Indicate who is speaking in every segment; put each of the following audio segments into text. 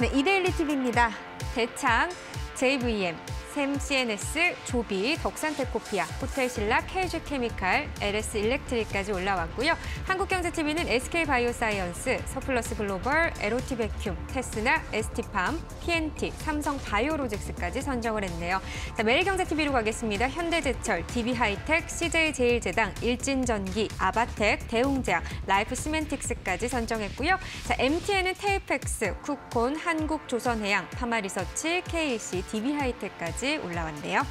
Speaker 1: 네, 이데일리 TV입니다. 대창, JVM, 샘 CNS, 조비, 덕산테코피아, 호텔신라, KG케미칼, LS 일렉트릭까지 올라왔고요. 한국경제TV는 SK바이오사이언스, 서플러스 글로벌, 에로티베큐, 테스나, ST팜, PNT, 삼성바이오로직스까지 선정을 했네요. 자, 매일경제TV로 가겠습니다. 현대제철, DB하이텍, CJ제일제당, 일진전기, 아바텍, 대웅제약, 라이프시멘틱스까지 선정했고요. 자, MTN은 테이펙스, 쿠콘, 한국조선해양, 파마리서치, KEC, DB하이텍까지 올라왔네요.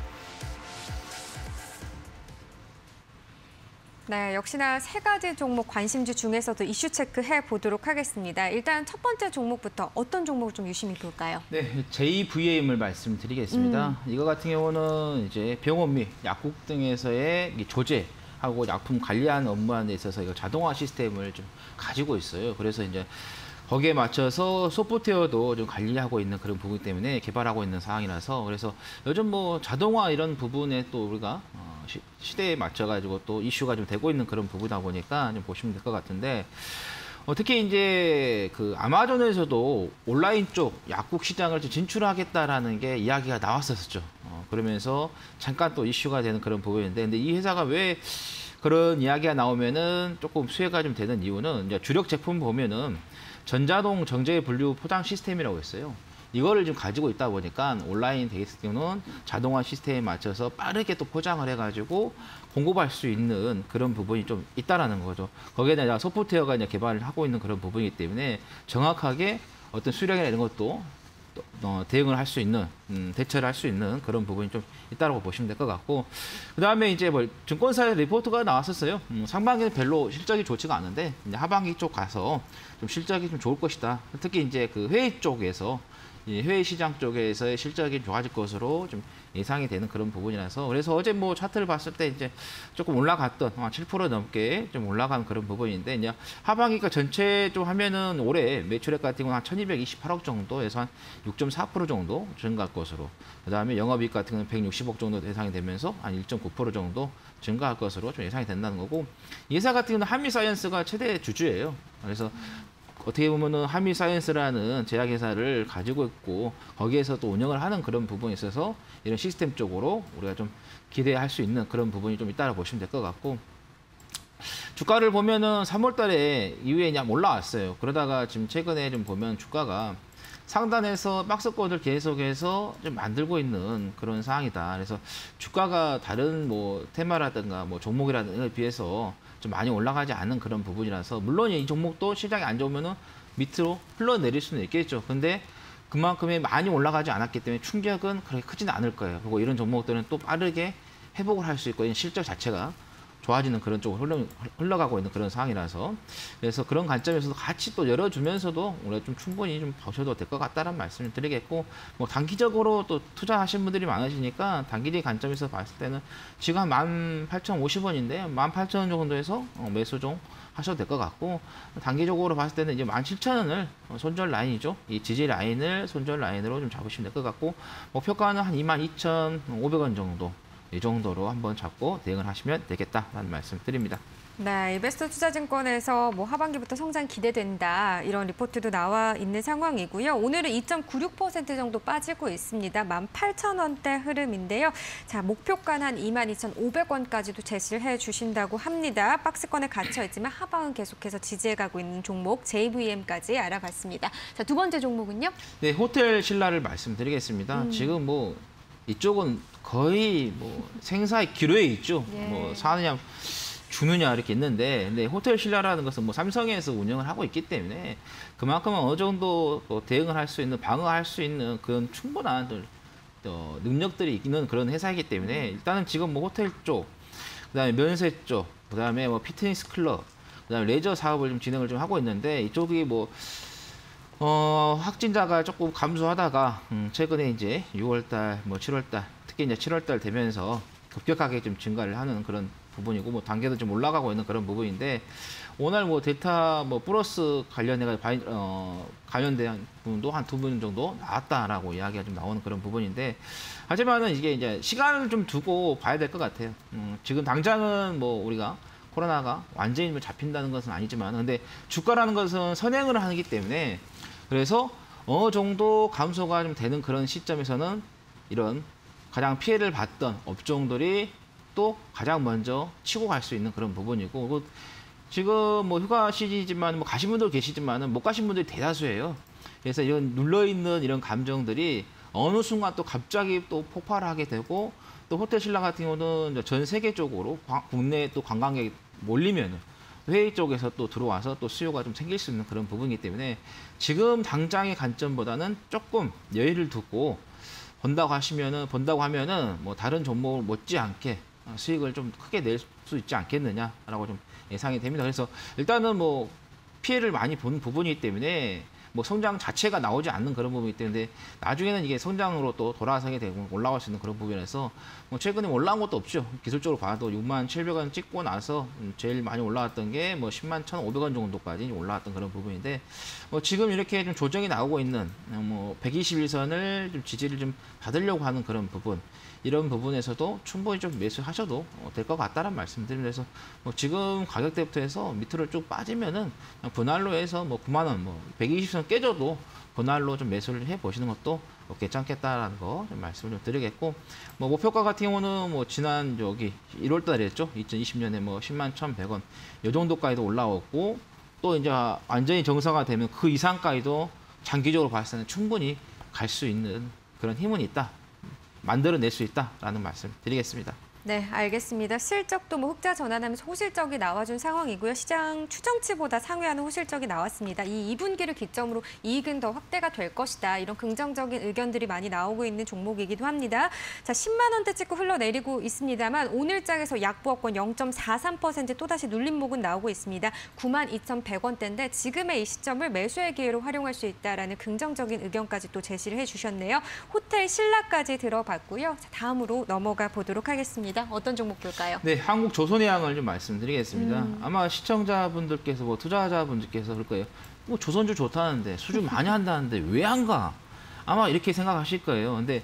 Speaker 1: 네, 역시나 세 가지 종목 관심주 중에서도 이슈 체크해 보도록 하겠습니다. 일단 첫 번째 종목부터 어떤 종목을 좀 유심히 볼까요?
Speaker 2: 네, JVM을 말씀드리겠습니다. 이거 같은 경우는 이제 병원 및 약국 등에서의 조제하고 약품 관리하는 업무하는 데 있어서 이거 자동화 시스템을 좀 가지고 있어요. 그래서 이제 거기에 맞춰서 소프트웨어도 좀 관리하고 있는 그런 부분 때문에 개발하고 있는 상황이라서 그래서 요즘 뭐 자동화 이런 부분에 또 우리가 시대에 맞춰가지고 또 이슈가 좀 되고 있는 그런 부분이다 보니까 좀 보시면 될 것 같은데 특히 이제 그 아마존에서도 온라인 쪽 약국 시장을 좀 진출하겠다라는 게 이야기가 나왔었죠. 그러면서 잠깐 또 이슈가 되는 그런 부분인데 근데 이 회사가 왜 그런 이야기가 나오면은 조금 수혜가 좀 되는 이유는 이제 주력 제품 보면은 전자동 정제 분류 포장 시스템이라고 있어요. 이거를 좀 가지고 있다 보니까 온라인 데이트 경우는 자동화 시스템에 맞춰서 빠르게 또 포장을 해가지고 공급할 수 있는 그런 부분이 좀 있다라는 거죠. 거기에다 소프트웨어가 이제 개발을 하고 있는 그런 부분이기 때문에 정확하게 어떤 수량이나 이런 것도 대응을 할 수 있는, 대처를 할 수 있는 그런 부분이 좀 있다고 보시면 될 것 같고, 그 다음에 이제 뭐 증권사의 리포트가 나왔었어요. 상반기는 별로 실적이 좋지가 않은데, 이제 하반기 쪽 가서 좀 실적이 좀 좋을 것이다. 특히 이제 그 해외 쪽에서, 해외 시장 쪽에서의 실적이 좋아질 것으로 좀 예상이 되는 그런 부분이라서 그래서 어제 뭐 차트를 봤을 때 이제 조금 올라갔던 7% 넘게 좀 올라간 그런 부분인데 이제 하반기가 전체 좀 하면은 올해 매출액 같은 경우는 한 1,228억 정도에서 한 6.4% 정도 증가할 것으로 그다음에 영업이익 같은 경우는 160억 정도 예상이 되면서 한 1.9% 정도 증가할 것으로 좀 예상이 된다는 거고 이 회사 같은 경우는 한미사이언스가 최대 주주예요. 그래서 어떻게 보면은 한미사이언스라는 제약회사를 가지고 있고 거기에서 또 운영을 하는 그런 부분에 있어서 이런 시스템 쪽으로 우리가 좀 기대할 수 있는 그런 부분이 좀 있다고 보시면 될 것 같고 주가를 보면은 3월 달에 이후에 그냥 올라왔어요. 그러다가 지금 최근에 좀 보면 주가가 상단에서 박스권을 계속해서 좀 만들고 있는 그런 상황이다. 그래서 주가가 다른 뭐 테마라든가 뭐 종목이라든가 비해서 좀 많이 올라가지 않는 그런 부분이라서 물론 이 종목도 시장이 안 좋으면은 밑으로 흘러내릴 수는 있겠죠. 근데 그만큼의 많이 올라가지 않았기 때문에 충격은 그렇게 크지는 않을 거예요. 그리고 이런 종목들은 또 빠르게 회복을 할 수 있고 실적 자체가 좋아지는 그런 쪽으로 흘러가고 있는 그런 상황이라서 그래서 그런 관점에서도 같이 또 열어주면서도 우리가 좀 충분히 좀 보셔도 될 것 같다는 말씀을 드리겠고 뭐 단기적으로 또 투자하신 분들이 많으시니까 단기적인 관점에서 봤을 때는 지금 한 18,050원인데 18,000원 정도에서 매수 좀 하셔도 될 것 같고 단기적으로 봤을 때는 이제 17,000원을 손절 라인이죠. 이 지지 라인을 손절 라인으로 좀 잡으시면 될 것 같고 목표가는 한 22,500원 정도 이 정도로 한번 잡고 대응을 하시면 되겠다라는 말씀 드립니다.
Speaker 1: 네, 이베스트 투자증권에서 뭐 하반기부터 성장 기대된다 이런 리포트도 나와 있는 상황이고요. 오늘은 2.96% 정도 빠지고 있습니다. 18,000원대 흐름인데요. 자, 목표가는 한 22,500원까지도 제시를 해주신다고 합니다. 박스권에 갇혀 있지만 하방은 계속해서 지지해가고 있는 종목 JVM까지 알아봤습니다. 자, 두 번째 종목은요?
Speaker 2: 네, 호텔신라를 말씀드리겠습니다. 지금 뭐 이쪽은 거의 뭐 생사의 기로에 있죠.
Speaker 1: 예.
Speaker 2: 뭐 사느냐 주느냐 이렇게 있는데 근데 호텔신라라는 것은 뭐 삼성에서 운영을 하고 있기 때문에 그만큼 어느 정도 대응을 할 수 있는 방어할 수 있는 그런 충분한 능력들이 있는 그런 회사이기 때문에 일단은 지금 뭐 호텔 쪽, 그다음에 면세 쪽, 그다음에 뭐 피트니스 클럽, 그다음에 레저 사업을 좀 진행을 좀 하고 있는데 이쪽이 뭐 확진자가 조금 감소하다가 최근에 이제 6월달, 뭐 7월달, 특히 이제 7월달 되면서 급격하게 좀 증가를 하는 그런 부분이고 뭐 단계도 좀 올라가고 있는 그런 부분인데 오늘 뭐 데이터 뭐 플러스 관련된 부분도 한 2분 정도 나왔다라고 이야기가 좀 나오는 그런 부분인데 하지만은 이게 이제 시간을 좀 두고 봐야 될 것 같아요. 지금 당장은 뭐 우리가 코로나가 완전히 잡힌다는 것은 아니지만 근데 주가라는 것은 선행을 하기 때문에 그래서 어느 정도 감소가 좀 되는 그런 시점에서는 이런 가장 피해를 봤던 업종들이 또 가장 먼저 치고 갈 수 있는 그런 부분이고, 지금 뭐 휴가 시즌이지만 뭐 가신 분들 계시지만은 못 가신 분들이 대다수예요. 그래서 이런 눌러있는 이런 감정들이 어느 순간 또 갑자기 또 폭발하게 되고, 또 호텔 신라 같은 경우는 전 세계적으로 국내 또 관광객이 몰리면은 회의 쪽에서 또 들어와서 또 수요가 좀 생길 수 있는 그런 부분이기 때문에 지금 당장의 관점보다는 조금 여유를 두고 본다고 하면은 뭐 다른 종목을 못지않게 수익을 좀 크게 낼 수 있지 않겠느냐라고 좀 예상이 됩니다. 그래서 일단은 뭐 피해를 많이 본 부분이기 때문에 뭐 성장 자체가 나오지 않는 그런 부분이기 때문에 나중에는 이게 성장으로 또 돌아서게 되고 올라갈 수 있는 그런 부분에서 뭐 최근에 올라온 것도 없죠. 기술적으로 봐도 67,000원 찍고 나서 제일 많이 올라왔던 게 뭐 101,500원 정도까지 올라왔던 그런 부분인데, 뭐 지금 이렇게 좀 조정이 나오고 있는 뭐 121선을 좀 지지를 좀 받으려고 하는 그런 부분, 이런 부분에서도 충분히 좀 매수하셔도 될 것 같다는 말씀드립니다. 그래서 뭐 지금 가격대부터 해서 밑으로 쭉 빠지면은 분할로 해서 뭐 9만 원, 뭐 120선 깨져도 분할로 좀 매수를 해 보시는 것도 괜찮겠다라는 거 좀 말씀을 좀 드리겠고, 뭐 목표가 같은 경우는 뭐 지난 여기 1월 달에였죠. 2020년에 뭐 101,100원 이 정도까지도 올라왔고, 또 이제 완전히 정상화 되면 그 이상까지도 장기적으로 봤을 때는 충분히 갈 수 있는 그런 힘은 있다. 만들어낼 수 있다라는 말씀 드리겠습니다.
Speaker 1: 네, 알겠습니다. 실적도 뭐 흑자 전환하면서 호실적이 나와준 상황이고요. 시장 추정치보다 상회하는 호실적이 나왔습니다. 이 2분기를 기점으로 이익은 더 확대가 될 것이다. 이런 긍정적인 의견들이 많이 나오고 있는 종목이기도 합니다. 자, 10만 원대 찍고 흘러내리고 있습니다만 오늘장에서 약보합권 0.43% 또다시 눌림목은 나오고 있습니다. 92,100원대인데 지금의 이 시점을 매수의 기회로 활용할 수 있다라는 긍정적인 의견까지 또 제시를 해주셨네요. 호텔 신라까지 들어봤고요. 자, 다음으로 넘어가 보도록 하겠습니다. 어떤 종목 볼까요?
Speaker 2: 네, 한국조선해양을 좀 말씀드리겠습니다. 아마 시청자분들께서 뭐 투자자분들께서 그럴 거예요. 뭐 조선주 좋다는데 수주 많이 한다는데 왜 안 가? 아마 이렇게 생각하실 거예요. 근데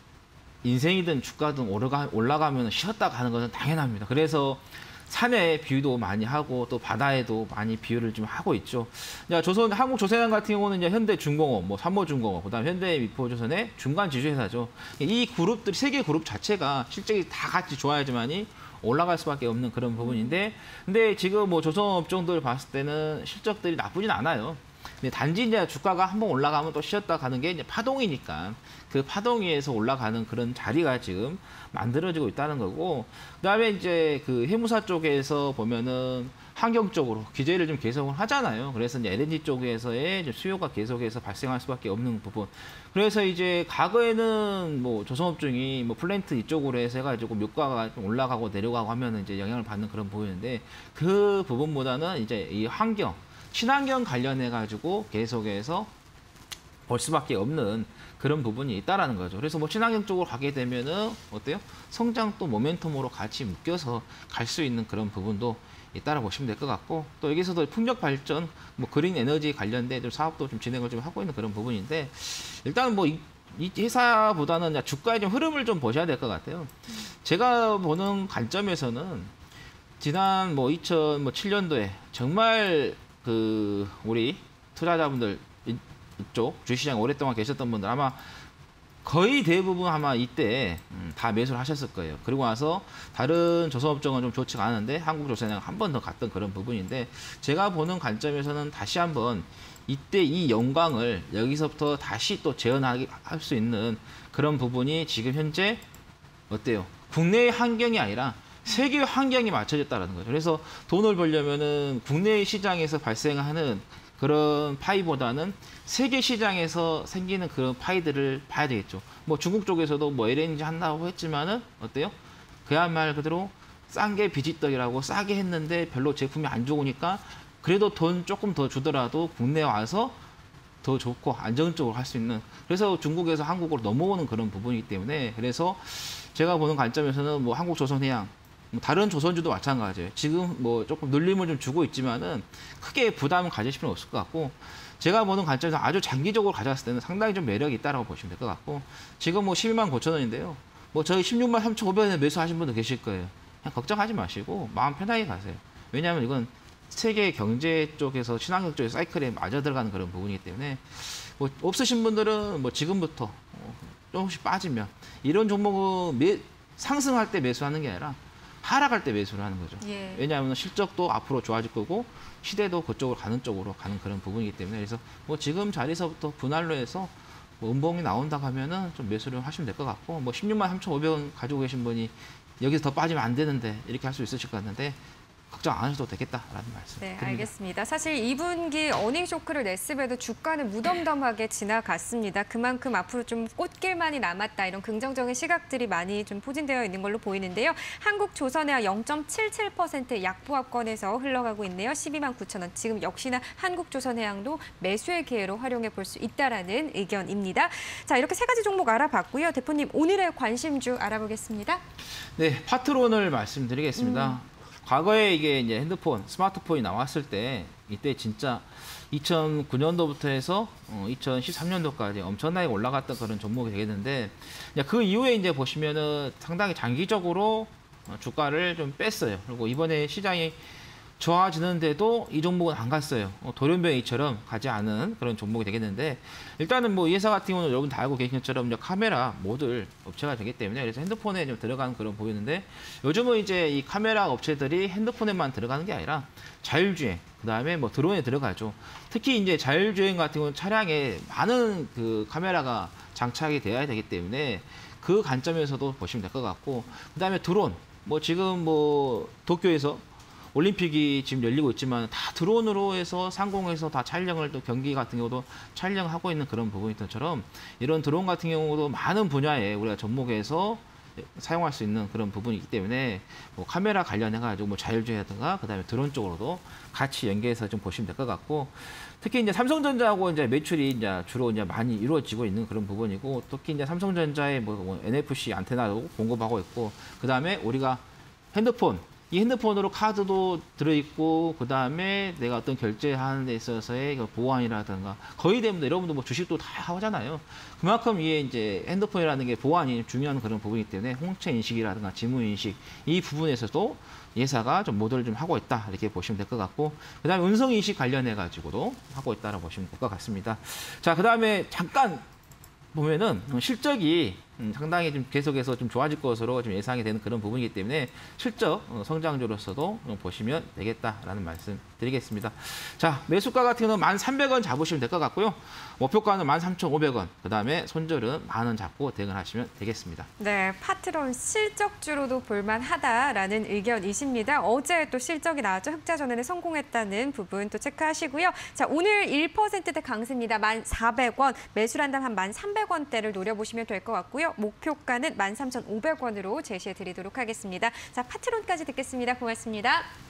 Speaker 2: 인생이든 주가든 올라가면 쉬었다 가는 것은 당연합니다. 그래서 산에 비유도 많이 하고 또 바다에도 많이 비유를 좀 하고 있죠. 한국조선해양 같은 경우는 이제 현대중공업, 뭐 삼모중공업, 그다음 현대미포조선의 중간 지주회사죠. 이 그룹들이 세 개 그룹 자체가 실적이 다 같이 좋아야지만이 올라갈 수밖에 없는 그런 부분인데, 근데 지금 뭐 조선업종들 봤을 때는 실적들이 나쁘진 않아요. 근데 단지 이제 주가가 한번 올라가면 또 쉬었다 가는 게 이제 파동이니까 그 파동 위에서 올라가는 그런 자리가 지금 만들어지고 있다는 거고, 그다음에 이제 그 해무사 쪽에서 보면은 환경적으로 규제를 좀 계속 하잖아요. 그래서 이제 LNG 쪽에서의 이제 수요가 계속해서 발생할 수밖에 없는 부분. 그래서 이제 과거에는 뭐 조선업종이 뭐 플랜트 이쪽으로 해서 해가지고 물가가 좀 올라가고 내려가고 하면은 이제 영향을 받는 그런 부분인데, 그 부분보다는 이제 이 친환경 관련해 가지고 계속해서 볼 수밖에 없는 그런 부분이 있다라는 거죠. 그래서 뭐 친환경 쪽으로 가게 되면은 어때요? 성장 또 모멘텀으로 같이 묶여서 갈 수 있는 그런 부분도 있다라 보시면 될 것 같고, 또 여기서도 풍력 발전, 뭐 그린 에너지 관련된 좀 사업도 좀 진행을 좀 하고 있는 그런 부분인데, 일단 뭐 이 회사보다는 주가의 좀 흐름을 좀 보셔야 될 것 같아요. 제가 보는 관점에서는 지난 뭐 2007년도에 정말 그 우리 투자자분들 이쪽 주식시장 오랫동안 계셨던 분들 아마 거의 대부분 아마 이때 다 매수를 하셨을 거예요. 그리고 나서 다른 조선업종은 좀 좋지가 않은데 한국조선해양 한 번 더 갔던 그런 부분인데, 제가 보는 관점에서는 다시 한번 이때 이 영광을 여기서부터 다시 또 재현할 수 있는 그런 부분이 지금 현재 어때요? 국내의 환경이 아니라 세계 환경이 맞춰졌다는 거죠. 그래서 돈을 벌려면은 국내 시장에서 발생하는 그런 파이보다는 세계 시장에서 생기는 그런 파이들을 봐야 되겠죠. 뭐 중국 쪽에서도 뭐 LNG 한다고 했지만은 어때요? 그야말 그대로 싼 게 비지떡이라고 싸게 했는데 별로 제품이 안 좋으니까 그래도 돈 조금 더 주더라도 국내에 와서 더 좋고 안정적으로 할 수 있는, 그래서 중국에서 한국으로 넘어오는 그런 부분이기 때문에, 그래서 제가 보는 관점에서는 뭐 한국조선해양, 다른 조선주도 마찬가지예요. 지금 뭐 조금 눌림을 좀 주고 있지만은 크게 부담을 가질 필요는 없을 것 같고, 제가 보는 관점에서 아주 장기적으로 가져갔을 때는 상당히 좀 매력이 있다라고 보시면 될 것 같고, 지금 뭐 12만 9천 원인데요. 뭐 저희 16만 3,500원에 매수하신 분도 계실 거예요. 그냥 걱정하지 마시고 마음 편하게 가세요. 왜냐하면 이건 세계 경제 쪽에서 친환경 쪽의 사이클에 맞아 들어가는 그런 부분이기 때문에, 뭐 없으신 분들은 뭐 지금부터 조금씩 빠지면 이런 종목은 상승할 때 매수하는 게 아니라 하락할 때 매수를 하는 거죠.
Speaker 1: 예.
Speaker 2: 왜냐하면 실적도 앞으로 좋아질 거고 시대도 그쪽으로 가는 쪽으로 가는 그런 부분이기 때문에 그래서 뭐 지금 자리에서부터 분할로 해서 뭐 음봉이 나온다 하면은 좀 매수를 하시면 될 것 같고 뭐 16만 3,500원 가지고 계신 분이 여기서 더 빠지면 안 되는데 이렇게 할 수 있으실 것 같은데 걱정 안 하셔도 되겠다라는 말씀
Speaker 1: 네,
Speaker 2: 드립니다.
Speaker 1: 알겠습니다. 사실 2분기 어닝 쇼크를 냈음에도 주가는 무덤덤하게 지나갔습니다. 그만큼 앞으로 좀 꽃길만이 남았다 이런 긍정적인 시각들이 많이 좀 포진되어 있는 걸로 보이는데요. 한국조선해양 0.77% 약보합권에서 흘러가고 있네요. 12만 9천 원. 지금 역시나 한국조선해양도 매수의 기회로 활용해 볼 수 있다라는 의견입니다. 자, 이렇게 세 가지 종목 알아봤고요. 대표님 오늘의 관심주 알아보겠습니다.
Speaker 2: 네, 파트론을 말씀드리겠습니다. 과거에 이게 이제 핸드폰, 스마트폰이 나왔을 때 이때 진짜 2009년도부터 해서 2013년도까지 엄청나게 올라갔던 그런 종목이 되겠는데 그 이후에 이제 보시면은 상당히 장기적으로 주가를 좀 뺐어요. 그리고 이번에 시장이 좋아지는데도 이 종목은 안 갔어요. 돌연변이처럼 가지 않은 그런 종목이 되겠는데 일단은 뭐 이 회사 같은 경우는 여러분 다 알고 계신 것처럼 이제 카메라 모듈 업체가 되기 때문에 그래서 핸드폰에 좀 들어가는 그런 보이는데 요즘은 이제 이 카메라 업체들이 핸드폰에만 들어가는 게 아니라 자율주행 그다음에 뭐 드론에 들어가죠. 특히 이제 자율주행 같은 경우는 차량에 많은 그 카메라가 장착이 되어야 되기 때문에 그 관점에서도 보시면 될 것 같고 그다음에 드론 뭐 지금 뭐 도쿄에서 올림픽이 지금 열리고 있지만 다 드론으로 해서 상공에서 다 촬영을 또 경기 같은 경우도 촬영하고 있는 그런 부분이 것처럼 이런 드론 같은 경우도 많은 분야에 우리가 접목해서 사용할 수 있는 그런 부분이기 때문에 뭐 카메라 관련해가지고 뭐 자율주행이라든가 그다음에 드론 쪽으로도 같이 연계해서 좀 보시면 될 것 같고 특히 이제 삼성전자하고 이제 매출이 이제 주로 이제 많이 이루어지고 있는 그런 부분이고 특히 이제 삼성전자의 뭐 NFC 안테나도 공급하고 있고 그다음에 우리가 핸드폰 이 핸드폰으로 카드도 들어있고 그다음에 내가 어떤 결제하는 데 있어서의 보안이라든가 거의 대부분 여러분도 뭐 주식도 다 하잖아요. 그만큼 이게 이제 핸드폰이라는 게 보안이 중요한 그런 부분이기 때문에 홍채 인식이라든가 지문 인식 이 부분에서도 회사가 좀 모델을 좀 하고 있다 이렇게 보시면 될 것 같고 그다음에 음성 인식 관련해 가지고도 하고 있다라고 보시면 될 것 같습니다. 자, 그다음에 잠깐 보면은 실적이 상당히 좀 계속해서 좀 좋아질 것으로 좀 예상이 되는 그런 부분이기 때문에 실적 성장주로서도 보시면 되겠다라는 말씀 드리겠습니다. 자, 매수가 같은 경우는 1,300원 잡으시면 될 것 같고요. 목표가는 13,500원, 그다음에 손절은 10,000원 잡고 대응하시면 되겠습니다.
Speaker 1: 네, 파트론 실적주로도 볼만하다라는 의견이십니다. 어제 또 실적이 나왔죠. 흑자전환에 성공했다는 부분 또 체크하시고요. 자, 오늘 1%대 강세입니다. 1,400원, 매수란당 한 1,300원대를 노려보시면 될 것 같고요. 목표가는 13,500원으로 제시해 드리도록 하겠습니다. 자, 파트론까지 듣겠습니다. 고맙습니다.